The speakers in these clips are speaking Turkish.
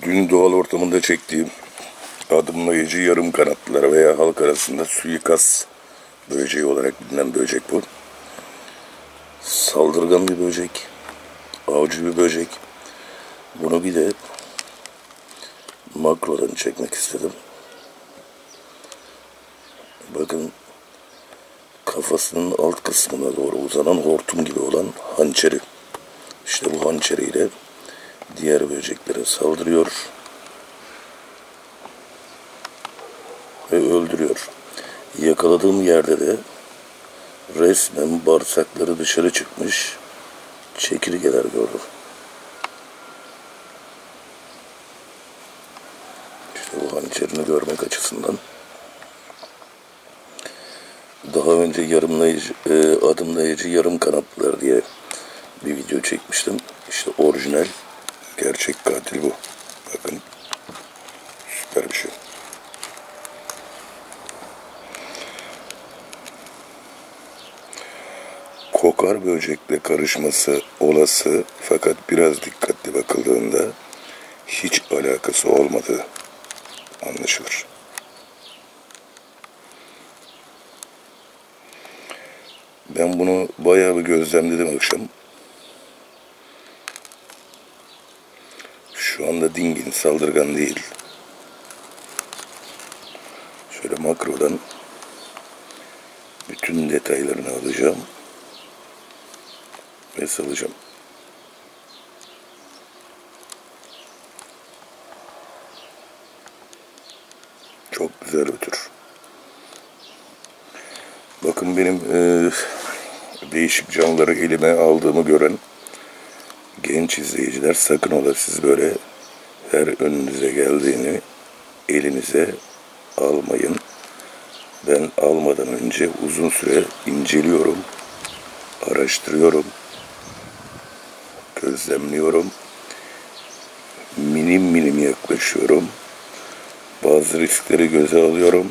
Dün doğal ortamında çektiğim adımlayıcı yarım kanatlılar veya halk arasında suikast böceği olarak bilinen böcek bu. Saldırgan bir böcek, avcı bir böcek. Bunu bir de makrodan çekmek istedim. Bakın, kafasının alt kısmına doğru uzanan hortum gibi olan hançeri. İşte bu hançeriyle diğer böceklere saldırıyor ve öldürüyor. Yakaladığım yerde de resmen bağırsakları dışarı çıkmış çekirgeler gördüm. İşte bu hançerini görmek açısından. Daha önce adımlayıcı yarım kanatlılar diye bir video çekmiştim. İşte orijinal, gerçek katil bu. Bakın, süper bir şey. Kokar böcekle karışması olası, fakat biraz dikkatli bakıldığında hiç alakası olmadığı anlaşılır. Ben bunu bayağı bir gözlemledim akşam. Şu anda dingin, saldırgan değil. Şöyle makrodan bütün detaylarını alacağım ve salacağım. Çok güzel bir tür. Bakın, benim değişik canlıları elime aldığımı gören genç izleyiciler, sakın ola siz böyle her önünüze geldiğini elinize almayın. Ben almadan önce uzun süre inceliyorum, araştırıyorum, gözlemliyorum, minim yaklaşıyorum, bazı riskleri göze alıyorum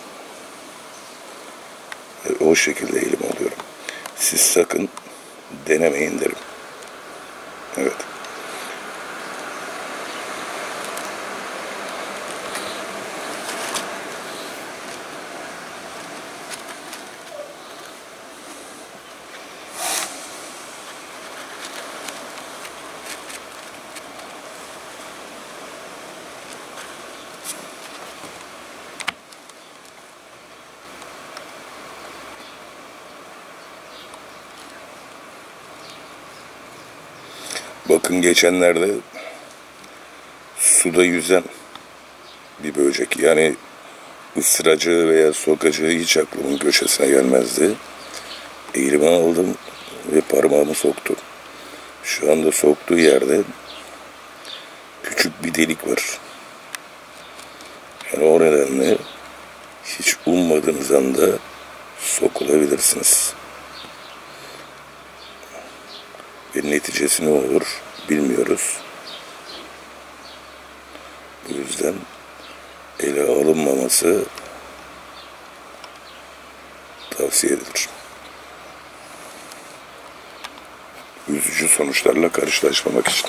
ve o şekilde elime alıyorum. Siz sakın denemeyin derim. Evet. Bakın, geçenlerde suda yüzen bir böcek. Yani ısıracağı veya sokacağı hiç aklımın köşesine gelmezdi. Elime aldım ve parmağımı soktum. Şu anda soktuğu yerde küçük bir delik var. Yani o nedenle hiç ummadığınız anda sokulabilirsiniz. Ve neticesi ne olur bilmiyoruz. Bu yüzden ele alınmaması tavsiye edilir. Üzücü sonuçlarla karşılaşmamak için.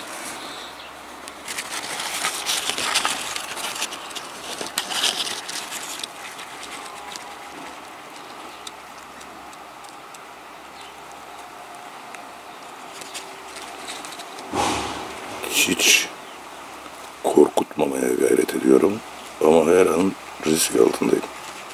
Hiç korkutmamaya gayret ediyorum ama her an risk altındayım.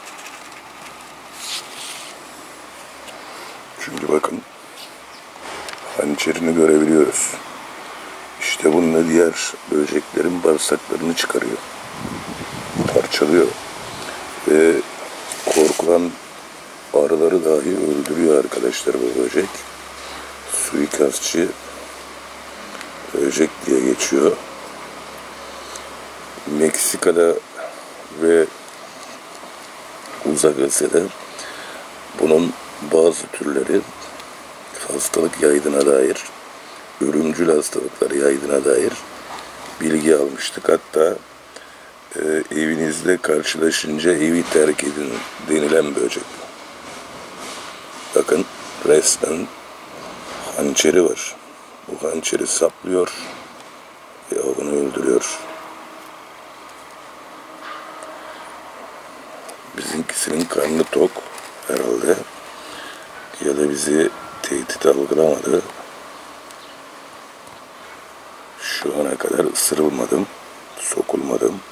Çünkü bakın, hançerini görebiliyoruz. İşte bununla diğer böceklerin bağırsaklarını çıkarıyor, parçalıyor ve korkulan arıları dahi öldürüyor arkadaşlar bu böcek. Suikastçı böcek diye geçiyor. Meksika'da ve Uzak Asya'da bunun bazı türleri hastalık yaydığına dair, ölümcül hastalıklar yaydığına dair bilgi almıştık. Hatta evinizde karşılaşınca evi terk edin denilen böcek. Bakın, resmen hançeri var. Bu hançeri saplıyor ve avını öldürüyor. Bizimkisinin karnı tok herhalde. Ya da bizi tehdit algılamadı. Şu ana kadar ısırılmadım, sokulmadım.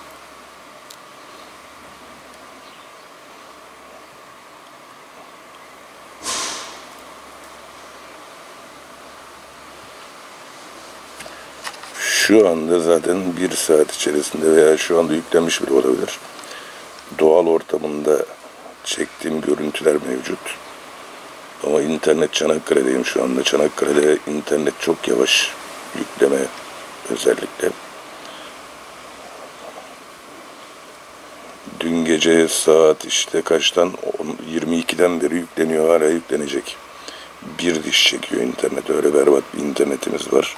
Şu anda zaten 1 saat içerisinde veya şu anda yüklenmiş bile olabilir. Doğal ortamında çektiğim görüntüler mevcut. Ama internet Çanakkale'deyim şu anda. Çanakkale'de internet çok yavaş. Yükleme özellikle. Dün gece saat işte kaçtan? 22'den beri yükleniyor. Hala yüklenecek. Bir diş çekiyor internet. Öyle berbat bir internetimiz var.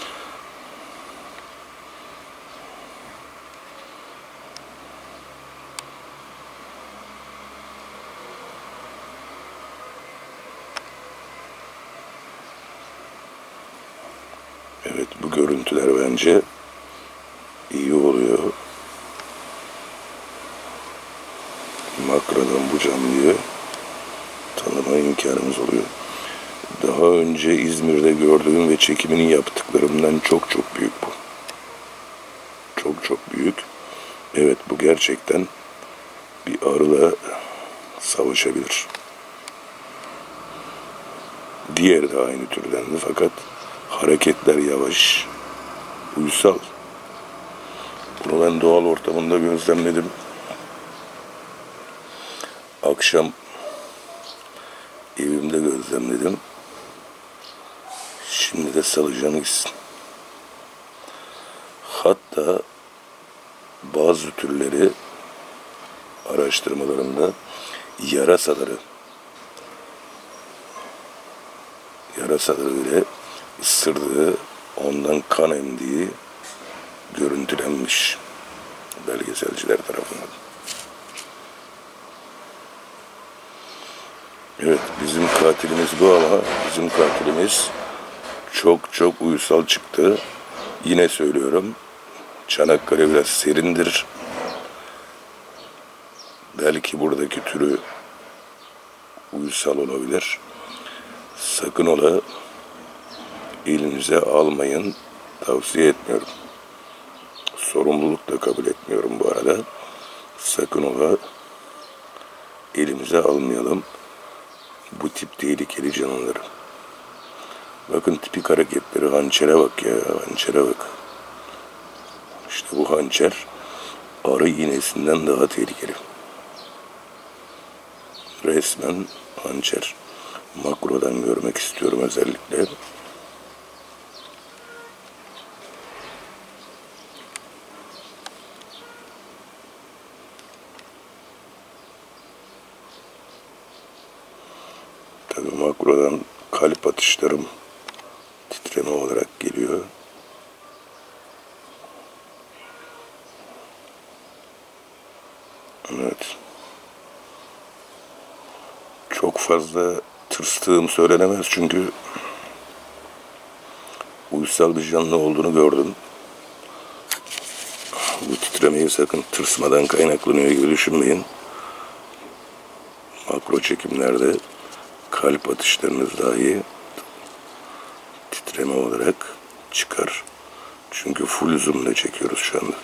Evet, bu görüntüler bence iyi oluyor. Makrodan bu canlıyı tanıma imkanımız oluyor. Daha önce İzmir'de gördüğüm ve çekimini yaptıklarımdan çok çok büyük bu. Çok çok büyük. Evet, bu gerçekten bir arıla savaşabilir. Diğeri de aynı türdendi fakat hareketler yavaş, uysal. Bunu ben doğal ortamında gözlemledim. Akşam evimde gözlemledim. Şimdi de salacağım gitsin. Hatta bazı türleri araştırmalarında yarasaları bile ısırdığı, ondan kan emdiği görüntülenmiş belgeselciler tarafından. Evet, bizim katilimiz bu ama bizim katilimiz çok çok uysal çıktı. Yine söylüyorum, Çanakkale biraz serindir. Belki buradaki türü uysal olabilir. Sakın ola elinize almayın, tavsiye etmiyorum. Sorumluluk da kabul etmiyorum bu arada. Sakın ola elimize almayalım bu tip tehlikeli canlıları. Bakın tipik hareketleri, hançere bak ya, hançere bak. İşte bu hançer arı iğnesinden daha tehlikeli. Resmen hançer. Makrodan görmek istiyorum özellikle. Tabii makrodan kalp atışlarım titreme olarak geliyor. Evet. Çok fazla tırstığım söylenemez çünkü uysal bir canlı olduğunu gördüm. Bu titremeyi sakın tırsmadan kaynaklanıyor gibi düşünmeyin. Makro çekimlerde kalp atışlarınız dahi titreme olarak çıkar. Çünkü full zoom'la çekiyoruz şu anda.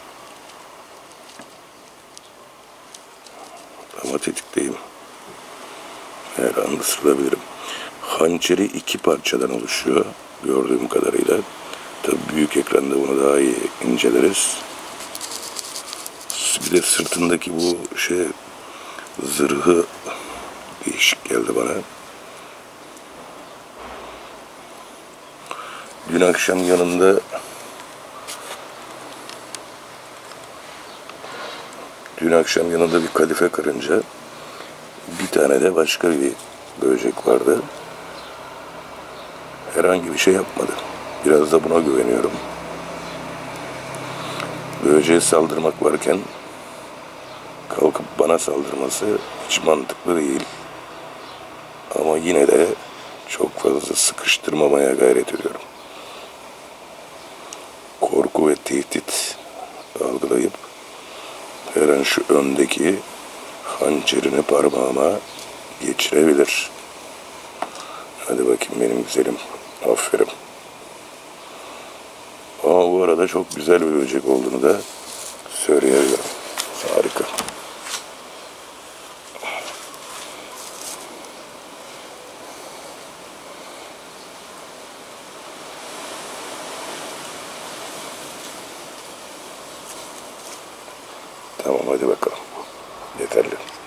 Ama tetikteyim. Her an ısırılabilirim. Hançeri 2 parçadan oluşuyor gördüğüm kadarıyla. Tabii büyük ekranda bunu daha iyi inceleriz. Bir de sırtındaki bu zırhı değişik geldi bana. Dün akşam yanında bir kadife karınca, bir tane de başka bir böcek vardı. Herhangi bir şey yapmadı. Biraz da buna güveniyorum. Böceğe saldırmak varken kalkıp bana saldırması hiç mantıklı değil. Ama yine de çok fazla sıkıştırmamaya gayret ediyorum. Korku ve tehdit algılayıp her an şu öndeki hançerini parmağıma geçirebilir. Hadi bakayım benim güzelim. Aferin. Ama bu arada çok güzel bir böcek olduğunu da söyleyebilirim. Harika. Tamam hadi bakalım. Yeterli.